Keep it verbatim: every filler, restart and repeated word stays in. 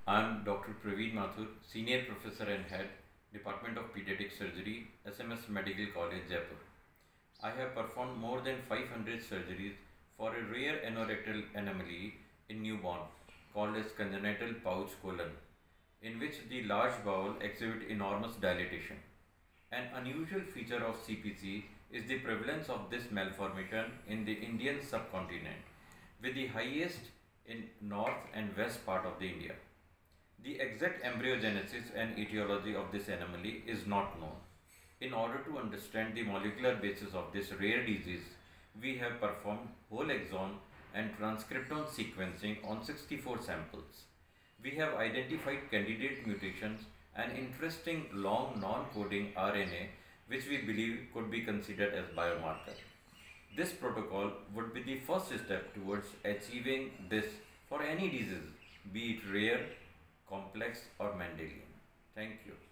I am Doctor Praveen Mathur, Senior Professor and Head, Department of Pediatric Surgery, S M S Medical College, Jaipur. I have performed more than five hundred surgeries for a rare anorectal anomaly in newborn called as congenital pouch colon, in which the large bowel exhibit enormous dilatation. An unusual feature of C P C is the prevalence of this malformation in the Indian subcontinent, with the highest in north and west part of the India. The exact embryogenesis and etiology of this anomaly is not known. In order to understand the molecular basis of this rare disease, we have performed whole exon and transcriptome sequencing on sixty-four samples. We have identified candidate mutations and interesting long non-coding R N A which we believe could be considered as biomarker. This protocol would be the first step towards achieving this for any disease, be it rare, complex or Mendelian. Thank you.